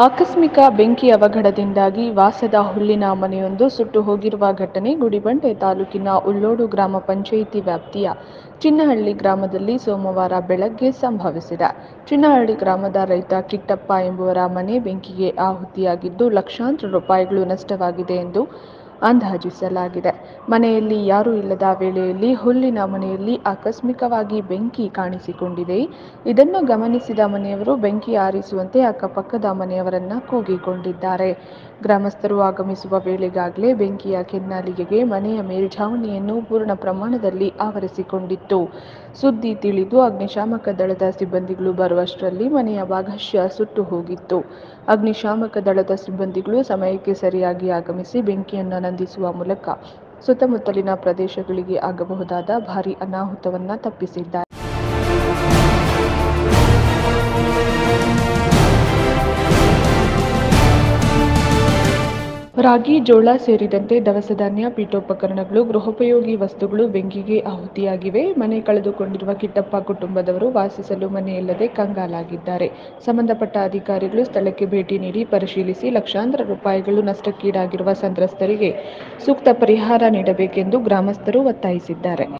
ಆಕಸ್ಮಿಕ ಬೆಂಕಿ ಅವಘಡದಿಂದಾಗಿ ವಾಸದ ಹುಲ್ಲಿನ ಮನೆಯೊಂದು ಸುಟ್ಟು ಹೋಗಿರುವ ಘಟನೆ ಗುಡಿಬಂಡೆ ತಾಲೂಕಿನ ಉಳ್ಳೋಡು ಗ್ರಾಮ ಪಂಚಾಯಿತಿ ವ್ಯಾಪ್ತಿಯ ಚಿನ್ನಹಳ್ಳಿ ಗ್ರಾಮದಲ್ಲಿ ಸೋಮವಾರ ಬೆಳಗ್ಗೆ ಸಂಭವಿಸಿದೆ. ಚಿನ್ನಹಳ್ಳಿ ಗ್ರಾಮದ ರೈತ ಕಿಟ್ಟಪ್ಪ ಎಂಬುವರ ಮನೆ ಬೆಂಕಿಗೆ ಆಹುತಿಯಾಗಿದ್ದು ಲಕ್ಷಾಂತರ ರೂಪಾಯಿಗಳು ನಷ್ಟವಾಗಿದೆ ಎಂದು ಅಂದಾಜಿಸಲಾಗಿದೆ. ಮನೆಯಲ್ಲಿ ಯಾರೂ ಇಲ್ಲದ ವೇಳೆಯಲ್ಲಿ ಹುಲ್ಲಿನ ಮನೆಯಲ್ಲಿ ಆಕಸ್ಮಿಕವಾಗಿ ಬೆಂಕಿ ಕಾಣಿಸಿಕೊಂಡಿದೆ. ಇದನ್ನು ಗಮನಿಸಿದ ಮನೆಯವರು ಬೆಂಕಿ ಆರಿಸುವಂತೆ ಅಕ್ಕಪಕ್ಕದ ಮನೆಯವರನ್ನ ಕೂಗಿಕೊಂಡಿದ್ದಾರೆ. ಗ್ರಾಮಸ್ಥರು ಆಗಮಿಸುವ ವೇಳೆಗಾಗಲೇ ಬೆಂಕಿಯ ಕೆನ್ನಾಲಿಗೆಗೆ ಮನೆಯ ಮೇಲ್ಛಾವಣಿಯನ್ನು ಪೂರ್ಣ ಪ್ರಮಾಣದಲ್ಲಿ ಆವರಿಸಿಕೊಂಡಿತ್ತು. ಸುದ್ದಿ ತಿಳಿದು ಅಗ್ನಿಶಾಮಕ ದಳದ ಸಿಬ್ಬಂದಿಗಳು ಬರುವಷ್ಟರಲ್ಲಿ ಮನೆಯ ಭಾಗಶಃ ಸುಟ್ಟು ಹೋಗಿತ್ತು. ಅಗ್ನಿಶಾಮಕ ದಳದ ಸಿಬ್ಬಂದಿಗಳು ಸಮಯಕ್ಕೆ ಸರಿಯಾಗಿ ಆಗಮಿಸಿ ಬೆಂಕಿಯನ್ನು ನಂದಿಸುವ ಮೂಲಕ ಸುತ್ತಮುತ್ತಲಿನ ಪ್ರದೇಶಗಳಿಗೆ ಆಗಬಹುದಾದ ಭಾರೀ ಅನಾಹುತವನ್ನು ತಪ್ಪಿಸಿದ್ದಾರೆ. ರಾಗಿ, ಜೋಳ ಸೇರಿದಂತೆ ದವಸ ಧಾನ್ಯ, ಪೀಠೋಪಕರಣಗಳು, ಗೃಹೋಪಯೋಗಿ ವಸ್ತುಗಳು ಬೆಂಕಿಗೆ ಆಹುತಿಯಾಗಿವೆ. ಮನೆ ಕಳೆದುಕೊಂಡಿರುವ ಕಿಟ್ಟಪ್ಪ ಕುಟುಂಬದವರು ವಾಸಿಸಲು ಮನೆಯಿಲ್ಲದೆ ಕಂಗಾಲಾಗಿದ್ದಾರೆ. ಸಂಬಂಧಪಟ್ಟ ಅಧಿಕಾರಿಗಳು ಸ್ಥಳಕ್ಕೆ ಭೇಟಿ ನೀಡಿ ಪರಿಶೀಲಿಸಿ ಲಕ್ಷಾಂತರ ರೂಪಾಯಿಗಳು ನಷ್ಟಕ್ಕೀಡಾಗಿರುವ ಸಂತ್ರಸ್ತರಿಗೆ ಸೂಕ್ತ ಪರಿಹಾರ ನೀಡಬೇಕೆಂದು ಗ್ರಾಮಸ್ಥರು ಒತ್ತಾಯಿಸಿದ್ದಾರೆ.